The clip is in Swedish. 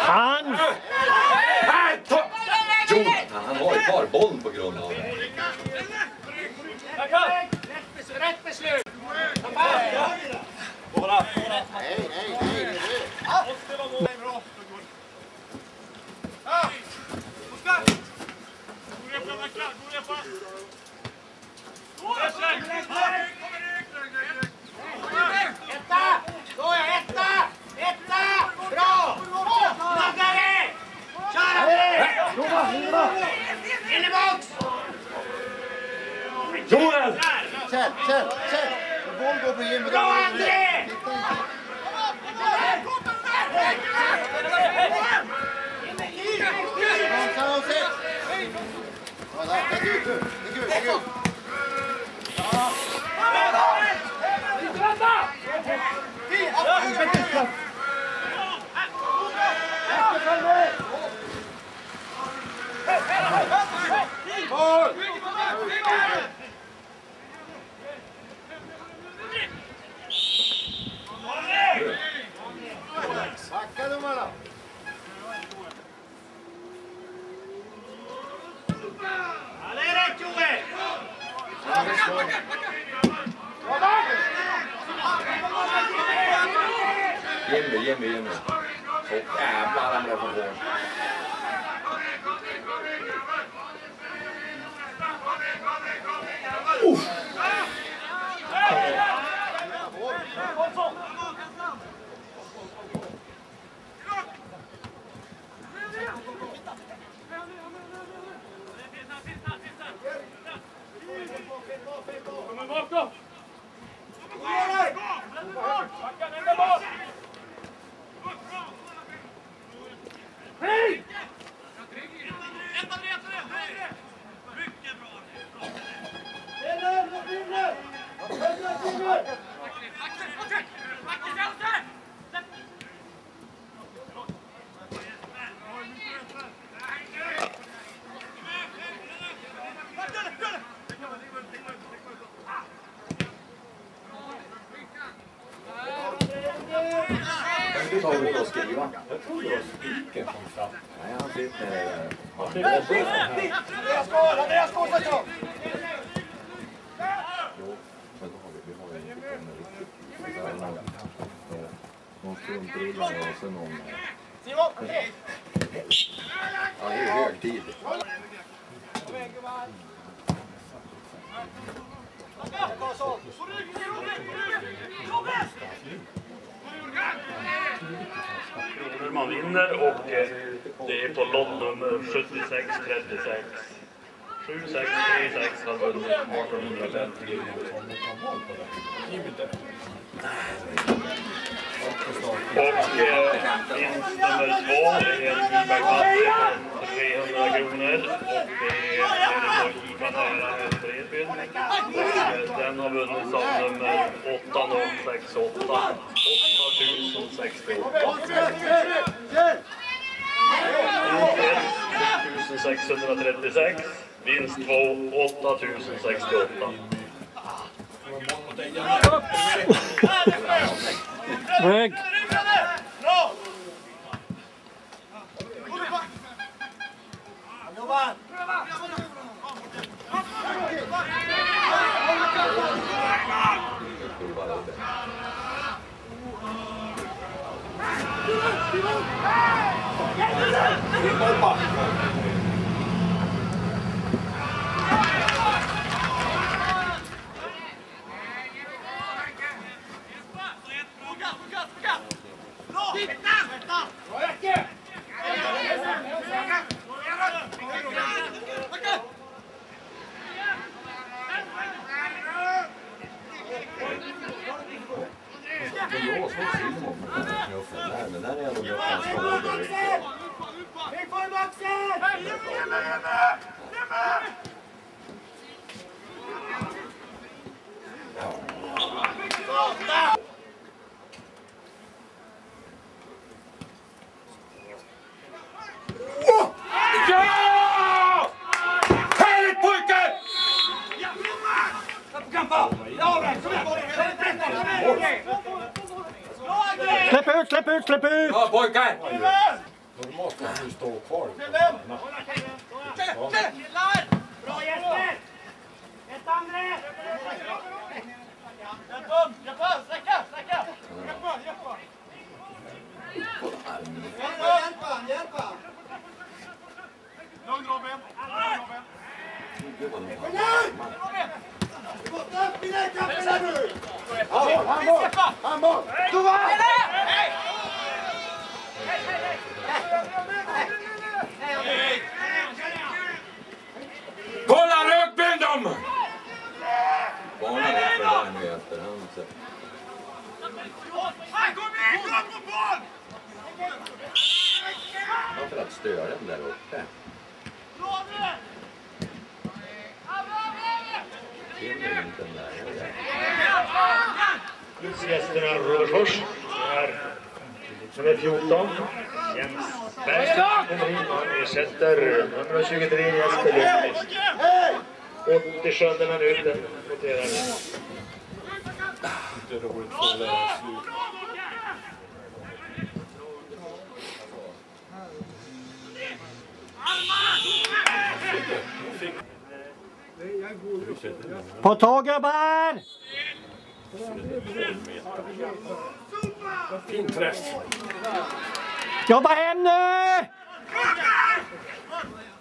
Han! Jonathan, han har ju kvar bollen på grund av det. Rätt beslut! Nej. Jonas! Kjell! Boll går på Jimmy. Bra André! Det är kul. Backa domarna! Ja, det är rätt, Joel! Jimmy. Så jävlar han blev för hård. Du tar ut och skriva. Jag tror det var spiken som satt. Nej, han sitter... Andreas skål! Jo, men då har vi inte kommit riktigt. Någon strumprillare och sen någon... Simon! Ja, det är hög tid. Man vinner och det är på lott nummer 7636. 7636 har vunnit 1850. Och vinst nummer 2 är en Ubergvatt på 300 kronor. Och det är på nära Bredbyn. Och den har vunnits av nummer 8068. 1636, vinst 2 8068. Väg! Men där är de ju ganska hårda. Vi får boxen! Härligt pojkar! Släpp ut! Ja, pojkar! måste han ju stå kvar. Bra Jesper! Ett andra! Sträcka! Hjälp han! Lugn Robin! Handboll! Kolla rökbild dem! Barnen är för där nu i efterhand. Varför att störa den där uppe? Hinner inte den där. Gästerna Robertsfors är nummer 14. Jens Bergström kommer in. Han ersätter nummer 23 Jesper Lundqvist. 87 minuten noterar vi. Det är roligt för det är slut. På tåg grabbar! Fin träff. Jobba hem nu!